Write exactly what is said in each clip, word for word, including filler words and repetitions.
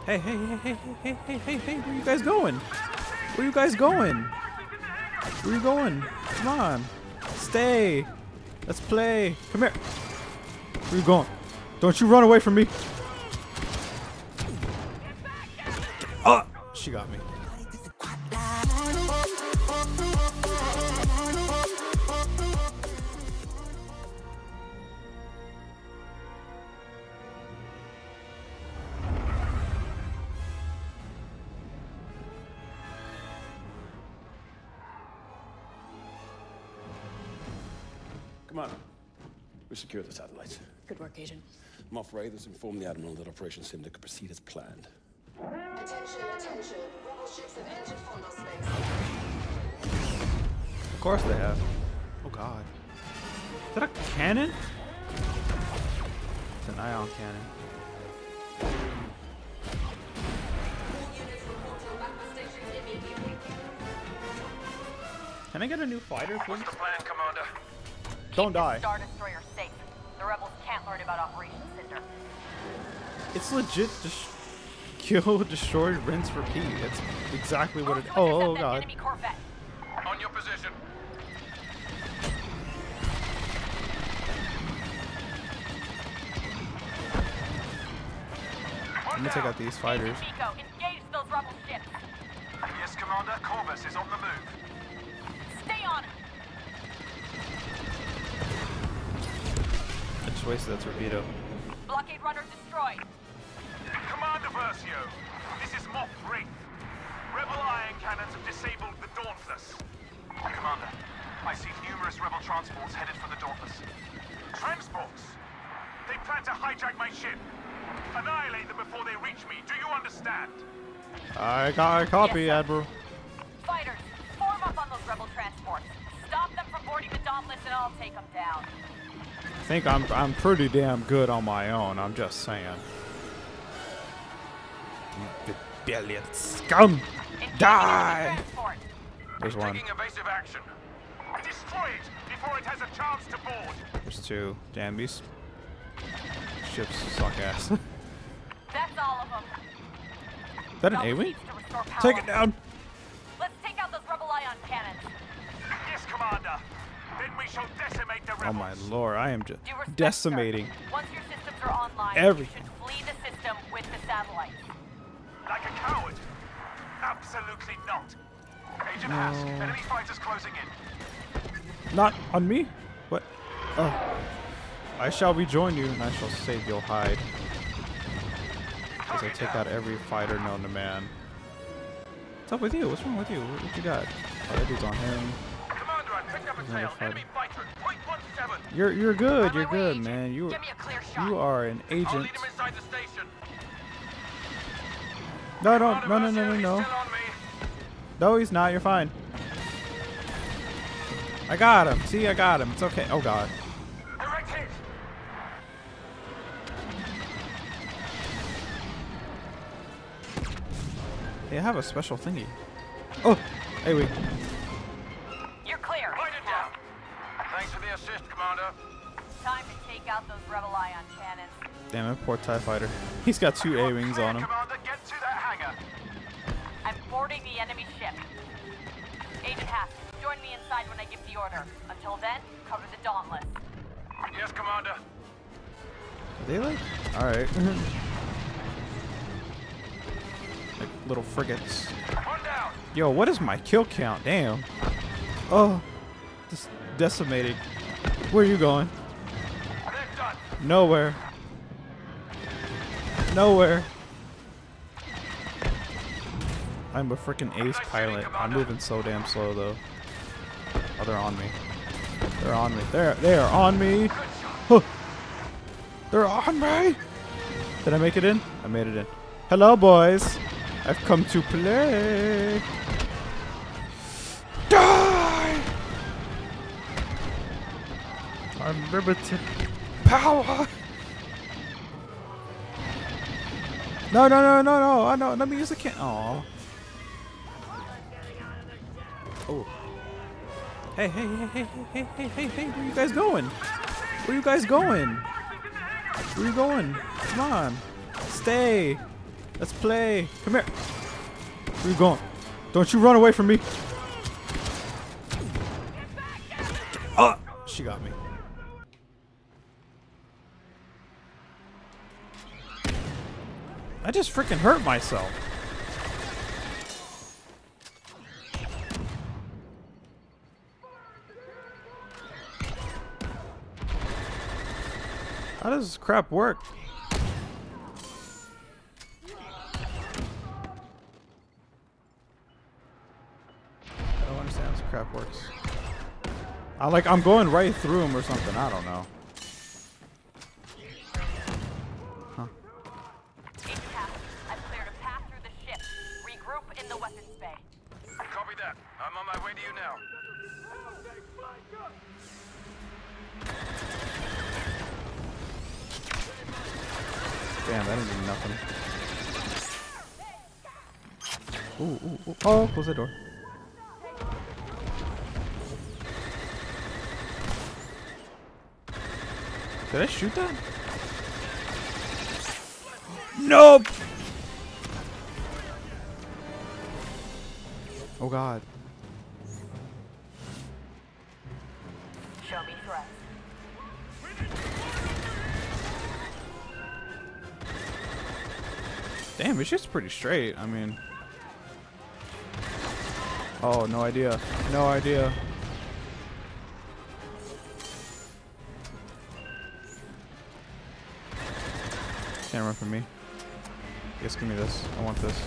Hey, hey, hey, hey, hey, hey, hey, hey, where you guys going? Where you guys going? Where you going? Come on. Stay. Let's play. Come here. Where you going? Don't you run away from me. Oh, she got me. Come on. We secured the satellites. Good work, Agent. Moff Raiders informed the Admiral that Operation Cinder could proceed as planned. Attention, attention. Rebel ships have entered Fondo space. Of course they have. Oh god. Is that a cannon? It's an ion cannon. All units report to Alpha Station immediately. Can I get a new fighter, please? What's the plan, Commander? Don't die. Star Destroyer safe. The rebels can't learn about Operation Cinder. It's legit just kill, destroy, rinse, repeat. It's exactly what it is. Oh, oh god. Enemy Corvette. On your position. I'm gonna take out these fighters. Agent Miko, engage those rebel ships. Yes, Commander. Corvus is on the move. Stay on it. I just wasted that torpedo. Blockade runner destroyed. Commander Versio, this is Moff Wraith. Rebel iron cannons have disabled the Dauntless. Commander, I see numerous rebel transports headed for the Dauntless. Transports? They plan to hijack my ship. Annihilate them before they reach me. Do you understand? I got a copy, Yes, sir. Admiral. Fighters, form up on those rebel transports. Stop them from boarding the Dauntless and I'll take them down. I think I'm I'm pretty damn good on my own. I'm just saying. You rebellion scum! Engage Die! the transport. There's one. Taking evasive action. Destroy it before it has a chance to board. There's two. Damn, these ships suck ass. That's all of them. Is that an Dallas A-wing? needs to restore power. Take it down! Let's take out those rebel ion cannons. Yes, Commander. Then we shall decimate the rebels. Oh my lord, I am just Due respect, decimating. sir. Once your systems are online, Everything. you should flee the system with the satellites. Like a coward? Absolutely not. Agent Hask, enemy fighters closing in. Not on me? What? Oh. I shall rejoin you and I shall save your hide. As I take out every fighter known to man. What's up with you? What's wrong with you? What, what you got? Oh, that dude's on him. Commander, I picked up a Another tail. fighter. Enemy fighter at point one seven. You're you're good. On my You're way, good, Agent. man. You Give me a clear shot. you are an I'll agent. lead him inside the station. No, no, Commander no, no, no, Versio, no, he's no. still on me. No, he's not. You're fine. I got him. See, I got him. It's okay. Oh god. Direct hit. They have a special thingy. Oh, hey, wait. You're clear. Light it down. Thanks for the assist, Commander. Time to take out those rebel ion cannons. Damn it, poor TIE fighter. He's got two A-wings Clear, on him. Commander, get to that hangar. I'm boarding the enemy ship. Agent Hask, join me inside when I give the order. Until then, cover the Dauntless. Yes, Commander. Are they like? Alright. Like little frigates. One down. Yo, what is my kill count? Damn. Oh. Just decimated. Where are you going? They're done. Nowhere. Nowhere. I'm a freaking ace pilot. I'm moving so damn slow though. Oh, they're on me. They're on me. They're they are on me. Huh. They're on me. Did I make it in? I made it in. Hello, boys. I've come to play. Die! Unlimited power. No, no, no, no, no. I know. Let me use the can. Oh. Oh. Hey, hey, hey, hey, hey, hey, hey, hey. Where you guys going? Where you guys going? Where you going? Come on. Stay. Let's play. Come here. Where you going? Don't you run away from me. Oh, she got me. I just freaking hurt myself. How does this crap work? I don't understand how this crap works. I like I'm going right through him or something. I don't know. Huh. Agent Hask, I've cleared a path through the ship. Regroup in the weapons bay. Copy that. I'm on my way to you now. Damn, that didn't do nothing. Ooh, ooh, ooh. Oh, close the door. Did I shoot that? Nope! Oh god. Show me threats. Damn, it's just pretty straight. I mean. Oh, no idea. No idea. Can't run from me. I guess give me this. I want this.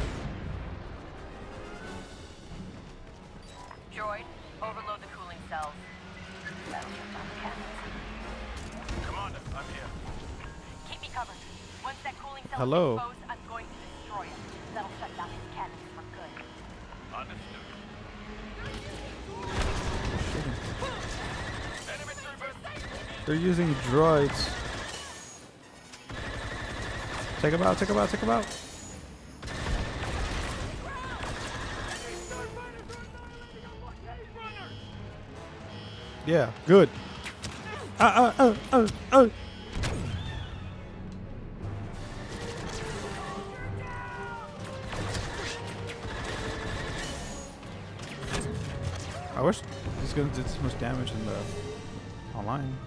Droid, overload the cooling cells. That'll shut down the cannons. Commander, I'm here. Keep me covered. Once that cooling cell Hello. is exposed, I'm going to destroy it. That'll shut down his cannons for good. Understood. Enemy troopers! They're using droids. Take him out, take him out, take him out. Yeah, good. Uh, uh, uh, uh, uh. I wish this gun did so much damage in the online.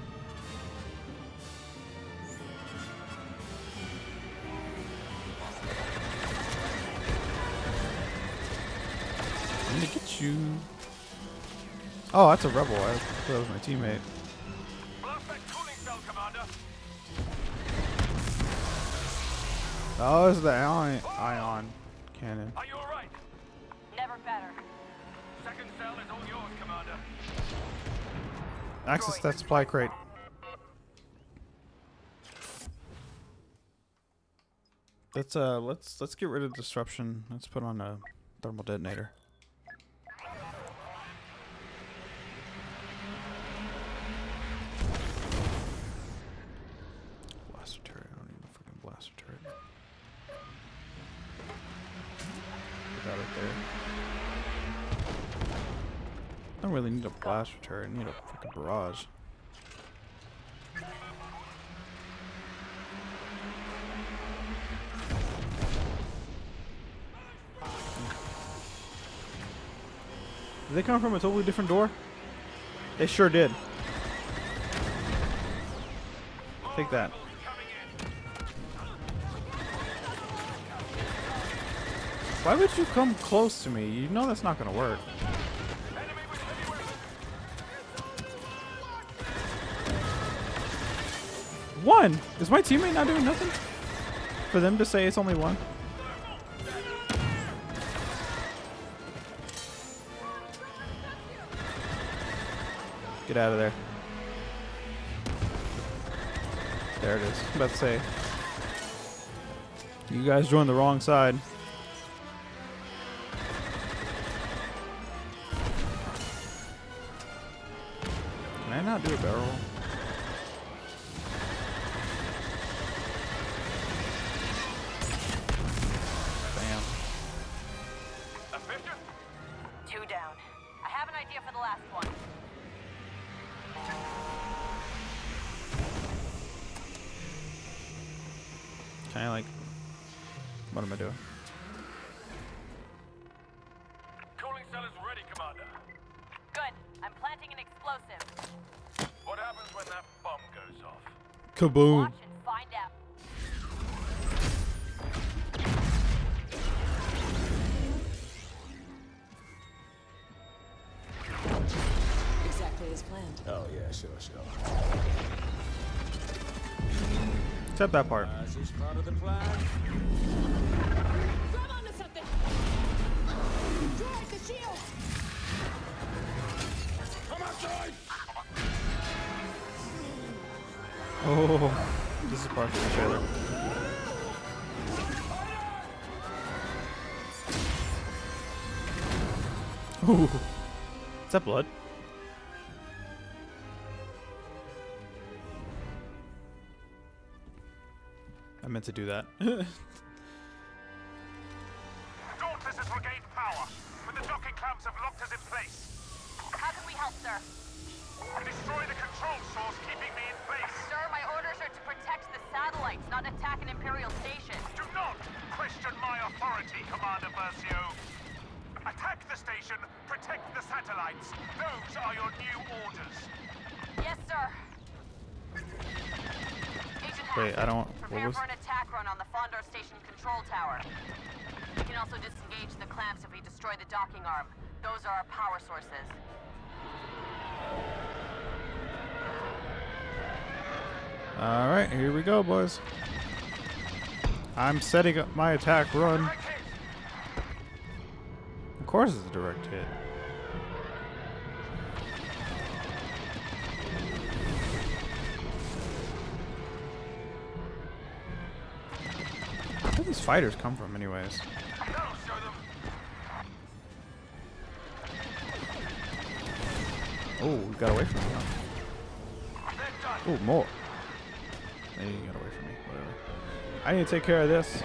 I'm gonna get you. Oh, that's a rebel. I thought that was my teammate. Blast that cooling cell, Commander! Oh, this is the ion, ion cannon. Are you alright? Never better. Second cell is all yours, Commander. Access that supply crate. Let's uh, let's let's get rid of disruption. Let's put on a thermal detonator. Blaster turret. I don't need a freaking blaster turret. Put that right there. I don't really need a blaster turret. I need a freaking barrage. Did they come from a totally different door? They sure did. Take that. Why would you come close to me? You know that's not gonna work. One! Is my teammate not doing nothing? For them to say it's only one? Get out of there. There it is. I'm about to say. You guys joined the wrong side. Can I not do a barrel roll? Bam. Efficient? Two down. I have an idea for the last one. Can I like What am I doing? Cooling cell is ready, Commander. Good. I'm planting an explosive. What happens when that bomb goes off? Kaboom. Watch and find out. Exactly as planned. Oh, yeah, sure, sure. Except that part. Is this part of the plan? Grab onto something! Drive the shield! Come outside! Oh, this is part of the trailer. Ooh. Is that blood? I meant to do that. Dauntless has regained power, but the docking clamps have locked us in place. How can we help, sir? Destroy the control source keeping me in place. Sir, my orders are to protect the satellites, not attack an Imperial station. Do not question my authority, Commander Versio. Attack the station, protect the satellites. Those are your new orders. Yes, sir. Agent Wait, I don't. What Prepare was? for an attack run on the Fondor Station control tower. We can also disengage the clamps if we destroy the docking arm. Those are our power sources. All right, here we go, boys. I'm setting up my attack run. Direct hit. Of course, it's a direct hit. Where do these fighters come from, anyways? That'll show them. Oh, we got away from me. Huh? They're done. Oh, more. Hey, you got away from me. Whatever. I need to take care of this.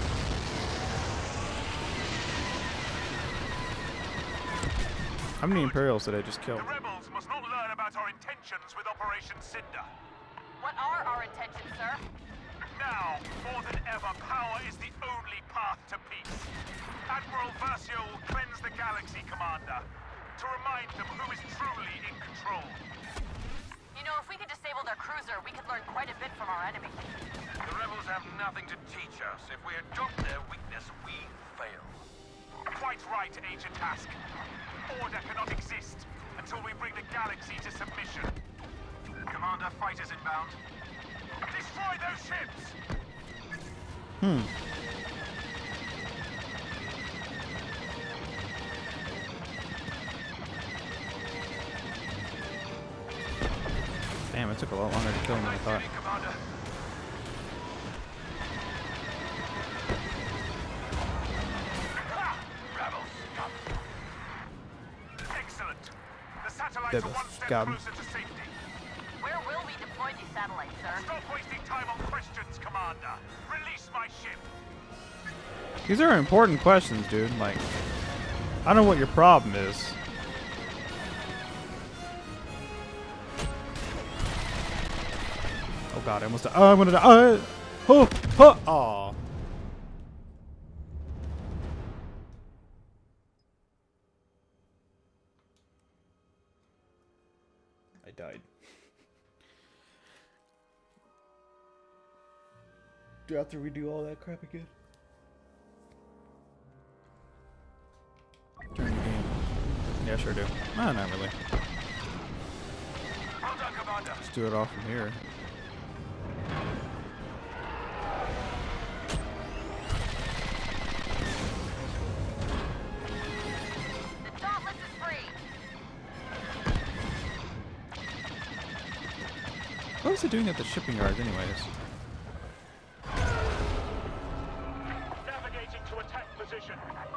How many Imperials did I just kill? The rebels must not learn about our intentions with Operation Cinder. What are our intentions, sir? Now, more than ever, power is the only path to peace. Admiral Versio will cleanse the galaxy, Commander, to remind them who is truly in control. You know, if we could disable their cruiser, we could learn quite a bit from our enemy. The rebels have nothing to teach us. If we adopt their weakness, we fail. Quite right, Agent Task. Order cannot exist until we bring the galaxy to submission. Commander, fighters inbound. Destroy those ships! Hmm. Damn, it took a lot longer to kill him than I thought. Ready, Commander. Ah! Rebels, come. Excellent. The satellites Did are this. one step Got 'em. closer to safety. Where will we deploy these satellites, sir? Stop wasting time on questions, Commander. Release my ship. These are important questions, dude. Like, I don't know what your problem is. Oh god, I almost died. Oh, I'm gonna die. Oh, oh, oh. Aw. I died. Do I have to redo all that crap again? Turn the game. Yeah, sure do. Ah, not really. Well done, Commander. Let's do it all from here. The Dauntless is free. What was it doing at the shipping yards, anyways? Navigating to attack position.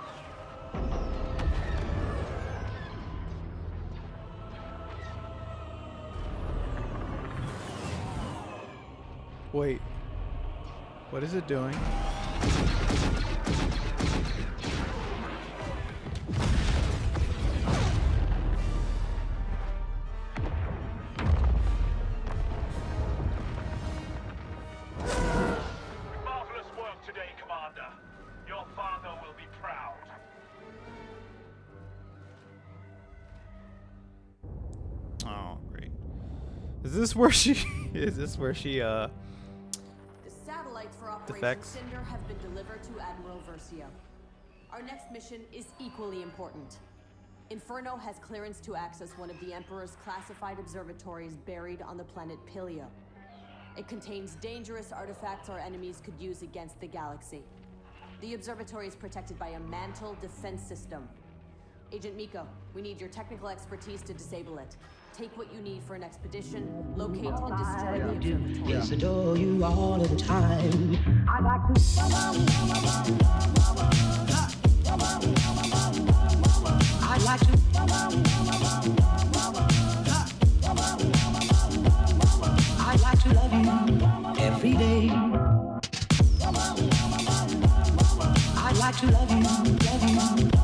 Wait. What is it doing? Marvelous work today, Commander. Your father will be proud. Oh, great. Is this where she? Is this where she? Uh. The satellites for Operation Defects. Cinder have been delivered to Admiral Versio. Our next mission is equally important. Inferno has clearance to access one of the Emperor's classified observatories buried on the planet Pilio. It contains dangerous artifacts our enemies could use against the galaxy. The observatory is protected by a mantle defense system. Agent Miko, we need your technical expertise to disable it. Take what you need for an expedition, locate and destroy the observatory. Yes, adore you all of the time. I like to. I like to. I like to love you every day. I like to love you, love you.